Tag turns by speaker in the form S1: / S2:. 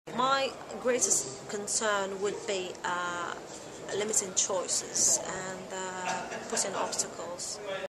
S1: My greatest concern would be limiting choices and putting obstacles.